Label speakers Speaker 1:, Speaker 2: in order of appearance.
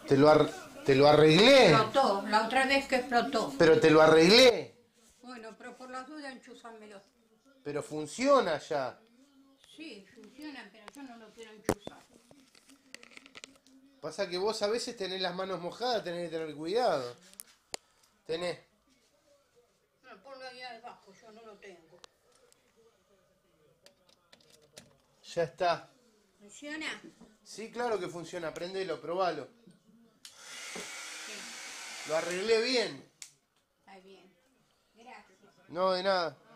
Speaker 1: Te lo arreglé.
Speaker 2: Explotó, la otra vez que explotó.
Speaker 1: Pero te lo arreglé.
Speaker 2: Bueno, pero por las dudas enchúfamelo.
Speaker 1: Pero funciona ya.
Speaker 2: Sí, funciona, pero yo no lo quiero enchufar.
Speaker 1: Pasa que vos a veces tenés las manos mojadas, tenés que tener cuidado. Tenés.
Speaker 2: No, ponlo ahí abajo, yo no lo tengo.
Speaker 1: Ya está.
Speaker 2: ¿Funciona?
Speaker 1: Sí, claro que funciona. Prendelo, probalo.
Speaker 2: Sí,
Speaker 1: Lo arreglé bien.
Speaker 2: está bien. Gracias.
Speaker 1: No, de nada.